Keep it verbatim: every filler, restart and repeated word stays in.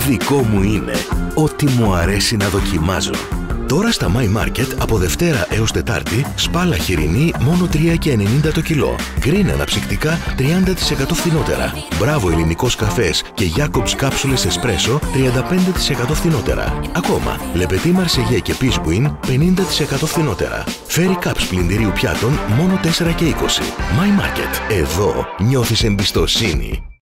Δικό μου είναι. Ό,τι μου αρέσει να δοκιμάζω. Τώρα στα My Market από Δευτέρα έως Τετάρτη σπάλα χοιρινή μόνο τρία και ενενήντα το κιλό. Green αναψυκτικά τριάντα τοις εκατό φθηνότερα. Μπράβο ελληνικός καφές και Jacobs κάψουλες εσπρέσο τριάντα πέντε τοις εκατό φθηνότερα. Ακόμα, Λεπετή Μαρσεγέ και Πισμπουίν πενήντα τοις εκατό φθηνότερα. Fairy Cups πλυντηρίου πιάτων μόνο τέσσερα και είκοσι. My Market. Εδώ νιώθεις εμπιστοσύνη.